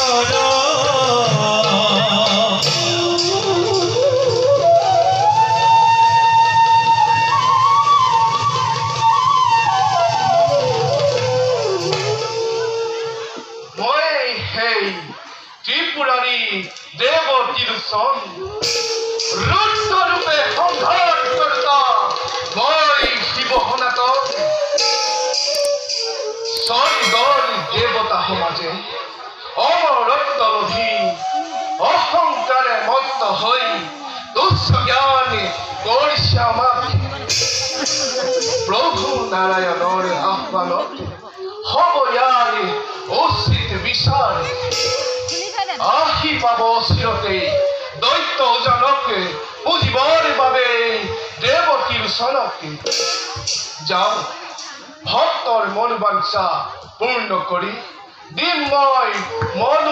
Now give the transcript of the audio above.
ত্রিপুরারি দেবতীর সন রুদ্ররূপে সংহার কর্তা মই শিব সনাতন স্বর্গৰ দেৱতা সমাজে অমৰত্ব লোভী অহংকাৰে মত্ত হৈ তুচ্ছ জ্ঞানে কৰিছে আমাক প্ৰভু নাৰায়ণৰ আহ্বানত হ'ব ইয়াৰে উচিত বিচাৰ আহি পাব চিৰতে দৈত্য ওজনকে বুজিবৰ বাবে দেৱতীৰ চনকে যাওঁ ভক্তৰ মনোবাঞ্ছা পূৰ্ণ কৰি দিম মই মন